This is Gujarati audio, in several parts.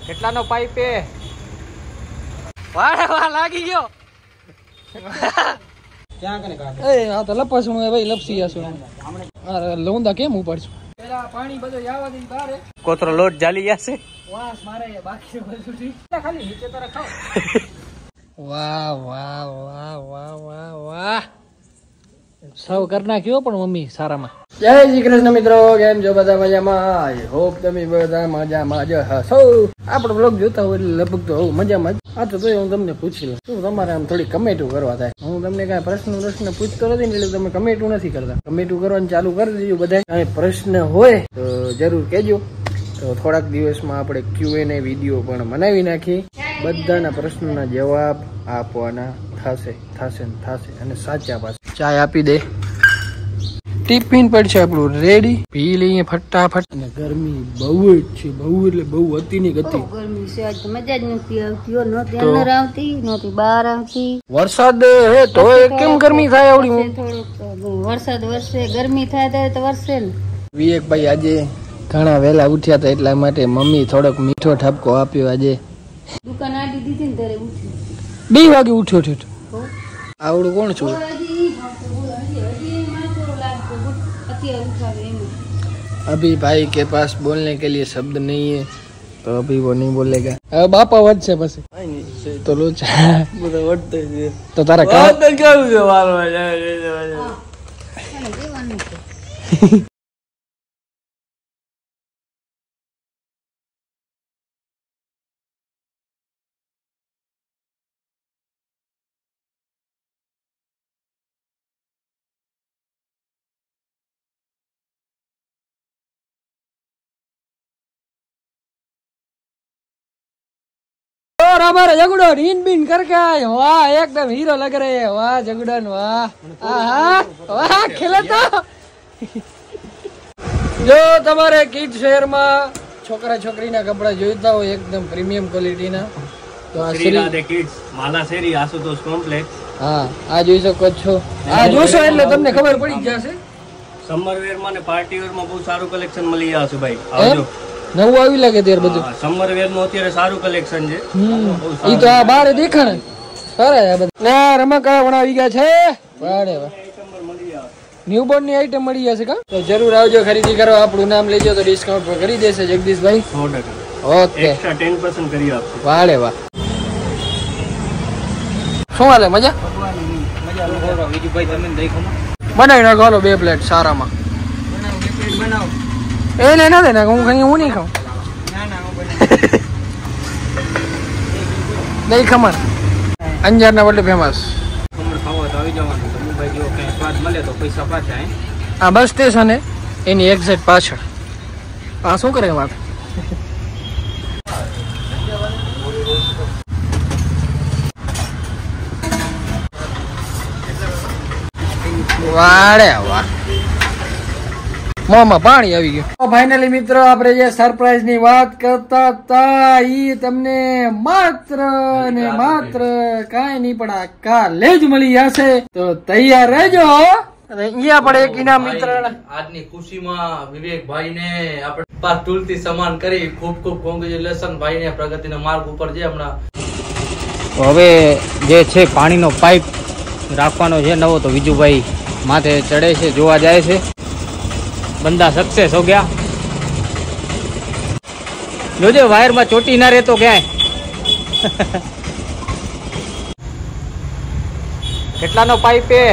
કેટલાનો પાઇપ એ વાહ વાહ લાગી ગયો ક્યાં કને કાઢે એ આ તો લપસણું હે ભાઈ લપસી જાશું અરે લોંદા કેમ ઉપાડશું પેલા પાણી બધું આવા દે બહાર કોતરો લોટ જાલી જશે વાસ મારે બાકી બધું ઠીક ખાલી નીચે તો રખાવ વાહ વાહ વાહ વાહ વાહ વાહ સૌ કરી નાખ્યો પણ મમ્મી સારામાં જય શ્રી કૃષ્ણ મિત્રો કેમ છો બધા મજામાં આઈ હોપ તમે બધા મજામાં જ હશો આપણો બ્લોગ જોતા હોય એટલે લગભગ તો મજામાં જ આ તો હું તમને પૂછી લઉં શું તમારે આમ થોડી કમેન્ટો કરવા થાય હું તમને કઈ પ્રશ્ન પૂછતો નથી એટલે તમે કમેન્ટો નથી કરતા કમેન્ટો કરવાનું ચાલુ કરી દેજો બધા કઈ પ્રશ્ન હોય તો જરૂર કહેજો તો થોડાક દિવસમાં આપણે Q&A વિડીયો પણ બનાવી નાખી બધાના પ્રશ્નોના જવાબ આપવાના થશે અને સાચા પાસે ચાય આપી દે ટિફિન પડશે આપણું રેડી પી લઈએ ફટાફટ અને ગરમી બહુ જ છે બહુ એટલે બહુ અતિની ગતિ ગરમી છે આજ મજા જ નથી આવતી નહોતી અંદર આવતી નહોતી બહાર આવતી વરસાદ હે તો કેમ ગરમી થાય આવડી થોડુંક વરસાદ વરસે ગરમી થાય તો વરસે ને વિવેકભાઈ આજે ઘણા વહેલા ઉઠ્યા હતા એટલા માટે મમ્મી થોડોક મીઠો ઠપકો આપ્યો આજે દુકાન આડી દીધી ને ત્યારે ઉઠી 2 વાગે ઉઠ્યો ઠેઠ આવડું કોણ છું अभी भाई के पास बोलने के लिए शब्द नहीं है तो अभी वो नहीं बोलेगा अब बापा वध से बस तो लो तो तारा काम और हमारा जगुडन इन बिन करके आए वाह एकदम हीरो लग रहे हैं वाह जगुडन वाह वाह खेले तो जो તમારે કિડ શહેર માં છોકરા છોકરીના કપડા જોઈતા હોય એકદમ પ્રીમિયમ ક્વોલિટી ના તો આ શ્રી દે કિડ્સ માલા શેરી આશુતોષ કોમ્પ્લેક્સ હા આ જોઈ શકો છો આ જોશો એટલે તમને ખબર પડી જશે સમર વેર માં ને પાર્ટી વેર માં બહુ સારું કલેક્શન મળી જશે ભાઈ આવજો નવું આવી લાગે ત્યાર બધું સમર વેર નું અત્યારે સારું કલેક્શન છે ઈ તો આ બારે દેખાણે સારા આ બધું ના રમકડા પણ આવી ગયા છે વાડે વાહ ન્યૂબોર્ન ની આઈટમ મળી જશે કા તો જરૂર આવજો ખરીદી કરો આપણું નામ લેજો તો ડિસ્કાઉન્ટ પર કરી દેશે જગદીશભાઈ 100% ઓકે એક્સ્ટ્રા 10% કરી આપશે વાડે વાહ શું હાલે મજા મજા વિજુભાઈ તમે દેખો બનાવી નાખો હાલો 2 પ્લેટ સારામાં બનાવો 2 પ્લેટ બનાવો એ ને ના દે ના હું નહીં ખાઉં દહીં ખમણ અંજારના બદલે ફેમસ આ બસ સ્ટેશન હે એની એક્ઝેક્ટ પાછળ આ શું કરે વાત વાડે વાહ મોમાં પાણી આવી ગયું ફાઇનલી મિત્રો આપણે જે સરપ્રાઈઝ ની વાત કરતા હતા ઈ તમને માત્ર ને માત્ર કાંઈ નહીં પણ આ કાલે જ મળી જશે તો તૈયાર રહેજો અહીંયા પણ એક ઇનામ મિત્ર આજની ખુશીમાં વિવેકભાઈ ને આપણે પાસ તુલતી સમાન કરી ખૂબ ખૂબ કોંગ્રેચ્યુલેશન ભાઈ ને પ્રગતિના માર્ગ ઉપર જે હમણાં હવે જે છે પાણીનો પાઇપ રાખવાનો છે નવો તો વિજુભાઈ માથે ચડે છે જોવા જાય છે बंदा सक्सेस हो गया जो जो वायर में चोटी ना रहतो क्या કેટલાનો પાઇપ એ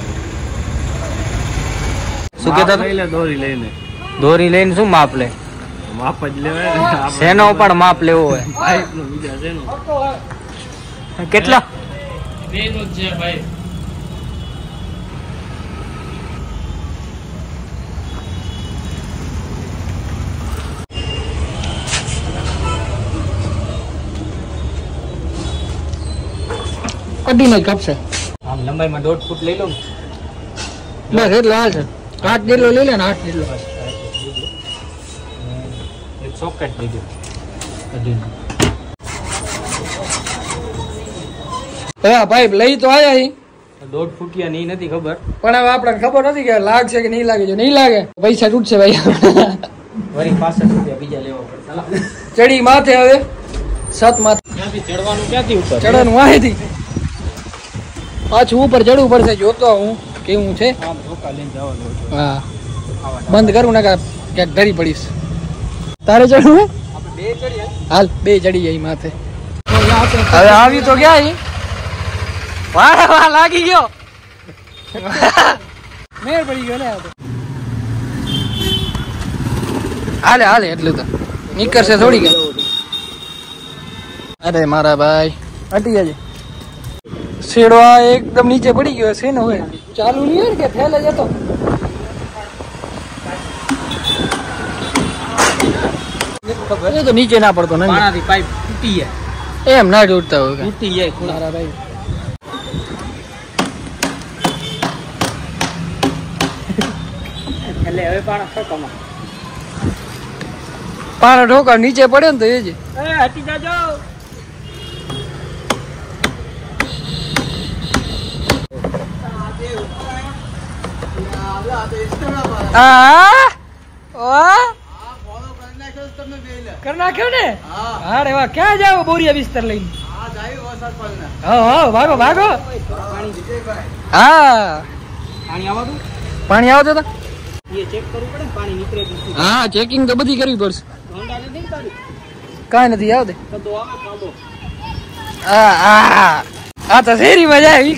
શું કહેતા લઈને દોરી લઈને શું માપ લે માપ જ લેવાય શેનો પણ માપ લેવો હોય પાઇપ નો બીજા શેનો કેટલા બેનો જ છે ભાઈ કડી નો કપ છે આમ લંબાઈમાં 1.5 ફૂટ લઈ લો બસ એટલે હાલ છે 8 જેટલો લઈ લે ને 8 જેટલો એક સોકેટ દીધો હા પાઇપ લઈ તો આયા હી 1.5 ફૂટિયા ની નથી ખબર પણ હવે આપણને ખબર નથી કે લાગશે કે નહીં લાગે જો નહીં લાગે પૈસા તૂટશે ભાઈ વરી 65 રૂપિયા બીજા લેવા પડશે ચડી માથે હવે છત માં ચડવાનું ક્યાંથી ઉપર ચડવાનું વાહેથી પાછું ઉપર ચડવું પડશે. જોતો હું કેવું છે. હા બંધ કરું ને ક્યાંક ધરી પડીશ. તારે ચડવું હાલ બે ચડી જાય માથે. હવે આવી તો ગયા વાહ લાગી ગયો. મેર પડી ગયો ને. હાલે હાલે એટલું તો નીકળશે થોડી કે. અરે મારા ભાઈ હટી જાય. શેડવા એકદમ નીચે પડી ગયો છે ને. હવે ચાલુ નહીં હોય કે ફેલે જતો. એ તો નીચે ના પડતો ને. પાઇપ તૂટી જાય એમ ના જોડતા હોય તૂટી જાય મારા ભાઈ. એટલે હવે પાણા ઠોકા નીચે પડે ને તો એ જ હટી જાજો. કર નાખ્યો ને. અરે વાહ ક્યાં જાવ બોરિયા બિસ્તર લઈને. હા ભાગો ભાગો. હા પાણી આવતું તો હા ચેકિંગ તો બધી કરવી પડશે. કાંઈ નથી આવતે. હા તો શેરી મજા આવી.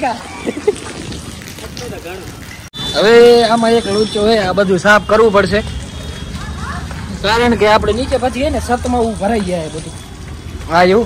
હવે આમાં એક લોચો હોય. આ બધું સાફ કરવું પડશે કારણ કે આપણે નીચે પછી હે ને છતમાં એવું ભરાઈ જાય બધું. હા એવું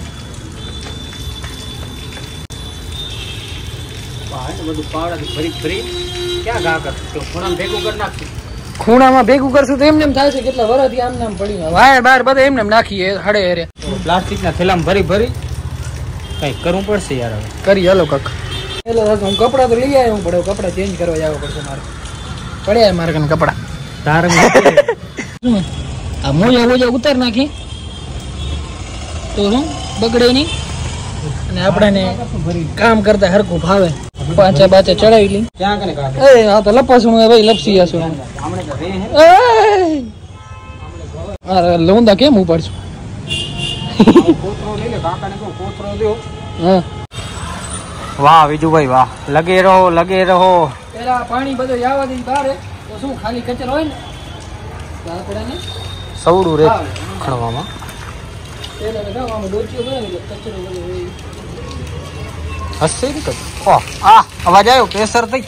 ખૂણામાં ભેગું કરશું તો એમને એમ થાય છે કેટલા વરસથી આમ નામ પડી વાયર બાર બધા એમને નાખીએ હડે હરે. પ્લાસ્ટિક ના થેલામાં ભરી ભરી કઈ કરવું પડશે યાર. હવે કરી હાલો કક. એટલે હું કપડા તો લઈ આવ્યો પડે. કપડા ચેન્જ કરવા જવા પડશે મારે. પડ્યા મારે કને કપડા. તારે આ મોજા મોજા ઉતાર નાખી તો શું બગડે નહીં અને આપણને કામ કરતા હરખું ફાવે. પાછા બાચા ચડાવી લી. હા તો લપાસું ભાઈ લપસી જશું. લોંદા કેમ ઉપાડશું. વાહ વિજુભાઈ વાહ. લગે રહો લગે રહો. પેલા પાણી બધું આવવા દે બહાર તો શું ખાલી કચરો હોય ને આપડે સવડું રે ખણવામાં. હશે ને આ અવાજ આવ્યો પ્રેશર થઈ.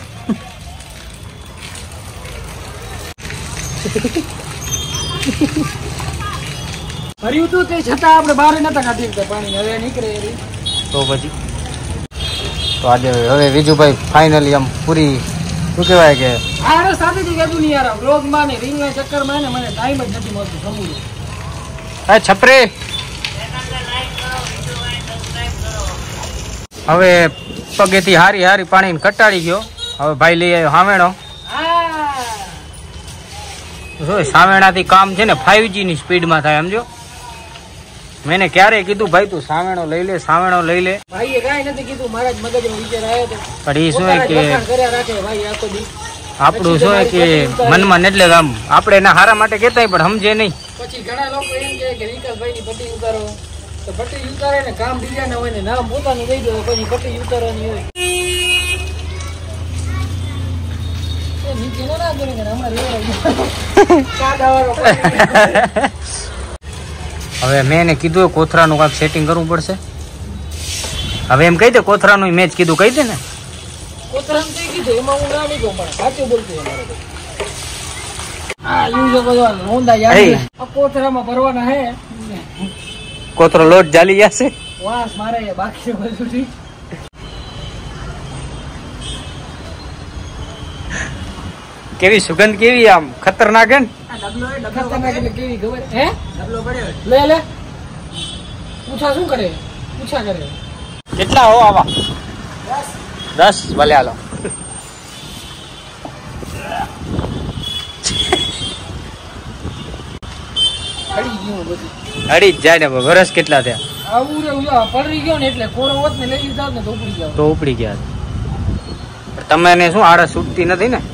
ભર્યું તું તે છતાં આપણે બહાર નતા કાઢી શકતા પાણી. હવે નીકળે તો પછી તો આજે હવે વિજુભાઈ ફાઇનલી આમ પૂરી શું કહેવાય કે અરે સાથે જ કહેતું નહીં યાર. બ્લોગમાં ને રીલના ચક્કરમાં ને મને ટાઈમ જ નથી મળતો. સમજુ હા છપરે. હવે પગેથી હારી હારી પાણી કટાડી ગયો. હવે ભાઈ લઈ આવ્યો સામેણો. સામેણાથી કામ છે ને 5G ની સ્પીડમાં થાય સમજો. મેં ક્યારે કીધું ભાઈ તું સામેણો લઈ લે સામેણો લઈ લે. ભાઈએ કાંઈ નથી કીધું. મારા જ મગજમાં વિચાર આવ્યો તો. પણ એ શું કે ભાઈ આખો દી આપણું શું કે મનમાં એટલે આમ આપણે એના હારા માટે કહેતા પણ સમજે નહીં. પછી ઘણા લોકો એમ કહે કે વિકાસભાઈ ની પટ્ટી ઉતારો તો પટ્ટી ઉતારે ને કામ બીજા ના હોય ને નામ પોતાનું દઈ દો પછી પટ્ટી ઉતારવાની હોય. નીચે ના જોડે કે અમારે હવે મેં એને કીધું કોથરાનું કાંઈક સેટિંગ કરવું પડશે. હવે એમ કહી દે કોથરાનું મેચ કીધું કહી દે ને. કોથરાનું કઈ કીધું એમાં હું ના નહીં કહું પણ સાચું બોલતું અમારે. હા યુ જો બધો રોંદા યાર આ કોથરામાં ભરવાના હે. કોથરો લોટ જાલી જશે. વાસ મારે બાકી બધું ઠીક. કેવી સુગંધ કેવી આમ ખતરનાક હે ને. ખતરનાક એટલે કેવી ખબર હે. ડબલો પડ્યો લે લે. પૂછા શું કરે પૂછા કરે. કેટલા હો આવા 10 ભલે હાલો. અડી જ જાય ને. વરસ કેટલા થયા આવું પડી ગયો ને એટલે કોરો હોત ને લઈ લીધા ને તો ઉપડી ગયા. તો ઉપડી ગયા. તમે શું આળસ છૂટતી નથી ને.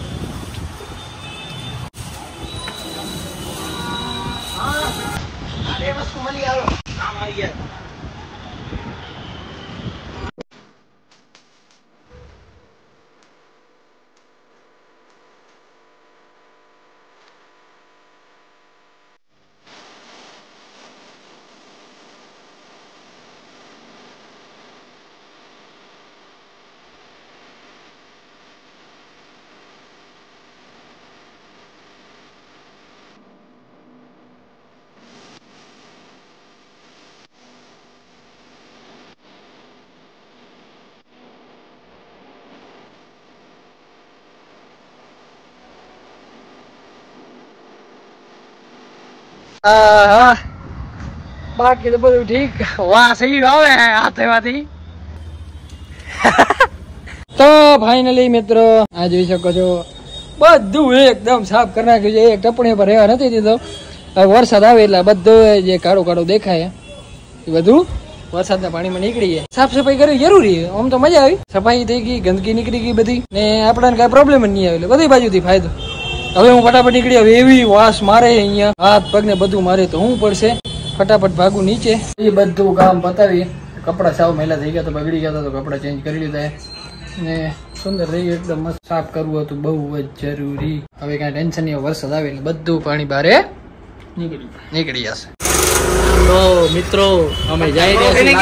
બાકી તો બધું ઠીક. વાહ સહી આવે હાથેમાંથી. તો ફાઇનલી મિત્રો આ જોઈ શકો છો બધું એકદમ સાફ કરી નાખ્યું છે. એક ટપણી પર રહેવા નથી દીધો. હવે વરસાદ આવે એટલે બધું જે કાળું કાળું દેખાય એ બધું વરસાદના પાણીમાં નીકળી જાય. સાફ સફાઈ કરવી જરૂરી છે. આમ તો મજા આવી, સફાઈ થઈ ગઈ, ગંદકી નીકળી ગઈ બધી, ને આપણને કઈ પ્રોબ્લેમ જ નહીં આવે. બધી બાજુથી ફાયદો. હવે હું ફટાફટ નીકળી. હવે એવી વાસ મારે અહીંયા હાથ પગ ને બધું મારે તો હું પડશે ફટાફટ ભાગું નીચે. એ બધું કામ પતાવી કપડા સાવ મેલા થઈ ગયા તો બગડી ગયા હતા તો કપડા ચેન્જ કરી લીધા ને સુંદર થઈ ગયું એકદમ મસ્ત. સાફ કરવું હતું બહુ જ જરૂરી. હવે કઈ ટેન્શન નહીં. વરસાદ આવે એટલે બધું પાણી બહાર નીકળી જશે. તો મિત્રો અમે જઈ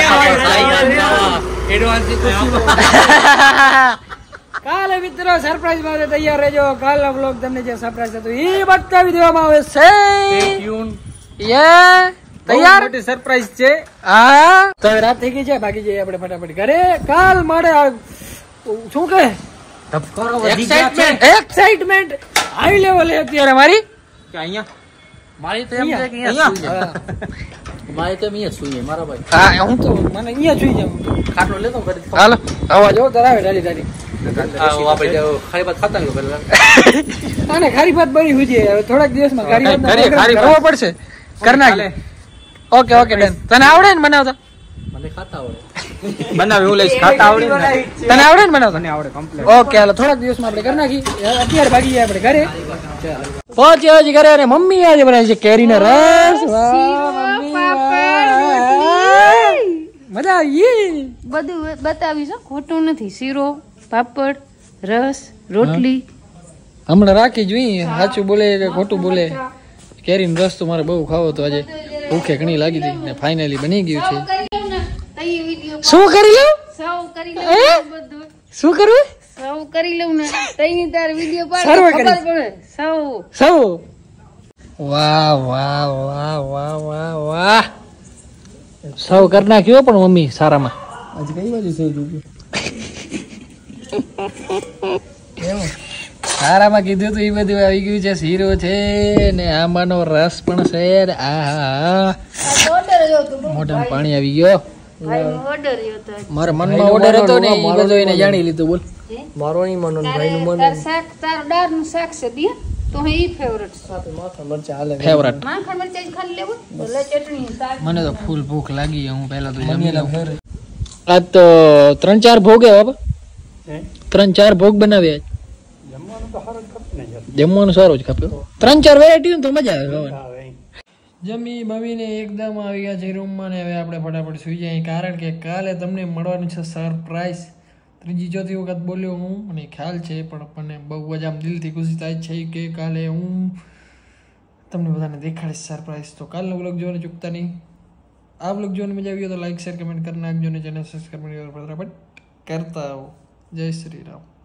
કાલે મિત્રો સરપ્રાઈઝ માટે તૈયાર રહેજો. કાલનો વ્લોગ તમને જે સરપ્રાઈઝ હતો એ બતાવી દેવામાં આવે છે. તૈયાર મોટી સરપ્રાઈઝ છે. હા તો રાત થઈ ગઈ છે. બાકી જઈએ આપણે ફટાફટ ઘરે. કાલ મળે. શું કહે એક્સાઇટમેન્ટ હાઈ લેવલ અત્યારે મારી મારી તો એમ છે કે અહીંયા મારે તો અહીંયા સુઈએ મારા ભાઈ. હા હું તો મને અહીંયા સુઈ જાઉં. ખાટલો લેતો હાલો આવા જો ધરાવે ડાલી ડાલી. ખારી ભાત ખાતા ને પેલા આને ખારી ભાત બની હુજે. હવે થોડાક દિવસમાં ખારી ભાત કરવો પડશે. કર નાખ. Okay okay done. તને આવડે ને બનાવતા? મને ખાતા આવડે. બનાવે હું લઈશ. ખાતા આવડે ને તને આવડે ને બનાવતા? તને આવડે કમ્પ્લીટ. ઓકે હાલો થોડાક દિવસમાં આપણે કરી નાખી. અત્યારે ભાગી જાય આપણે ઘરે. પહોંચ્યા હજી ઘરે અને મમ્મી આજે બનાવી છે કેરીનો રસ. મજા આવી. બધું બતાવીશ, ખોટું નથી. શીરો, પાપડ, રસ, રોટલી. હમણાં રાખી જોઈએ. સાચું બોલે કે ખોટું બોલે. કેરીનો રસ તો મારે બહુ ખાવો તો આજે ભૂખે ઘણી લાગી હતી ને ફાઇનલી બની ગયું છે. શું કરી લઉં? શું કરવું? સૌ કરી લઉં ને તઈની તાર વિડિયો સર્વ પાડ કરી. ખબર પડે. સૌ સૌ વાહ વાહ વાહ વાહ વાહ વાહ. સૌ કરી નાખ્યો પણ મમ્મી સારામાં. આજે કઈ બાજુ સૌ જોયું? સારામાં કીધું તો એ બધું આવી ગયું છે. શીરો છે ને આંબાનો રસ પણ છે. આ મોઢામાં પાણી આવી ગયો. ઓર્ડર હતો. મારા મનમાં ઓર્ડર હતો ને એ બધો એને જાણી લીધું. બોલ મારો નહીં મનો ભાઈનું મન. તાર શાક, તાર દાળનું શાક છે દિયા તો ઈ ફેવરેટ છે. માથા મરચા હાલે. ફેવરેટ. માખણ મરચાં જ ખાલી લેવું એટલે ચટણી શાક. મને તો ફૂલ ભૂખ લાગી. હું પહેલા તો જમી લઉં. આજ તો 3-4 ભોગ હે બાબા. 3-4 ભોગ બનાવ્યા. જમવાનું સારું જ ખપ્યું. 3-4 વેરાયટી તો મજા આવે ખાવાની. જમી બમીને એકદમ આવી ગયા છે રૂમમાં ને હવે આપણે ફટાફટ સુઈ જઈએ. કારણ કે કાલે તમને મળવાની છે સરપ્રાઈઝ. 3જી-4થી વખત બોલ્યો હું મને ખ્યાલ છે પણ આપણને બહુ જ આમ દિલથી ખુશી થાય છે કે કાલે હું તમને બધાને દેખાડીશ સરપ્રાઈઝ. તો કાલનો વ્લોગ જોવાનું ચૂકતા નહીં. આ વ્લોગ જોવાની મજા આવી હોય તો લાઈક શેર કમેન્ટ કરી નાખજો ને ચેનલ સબસ્ક્રાઈબ ફટાફટ કરતા આવો. જય શ્રી રામ.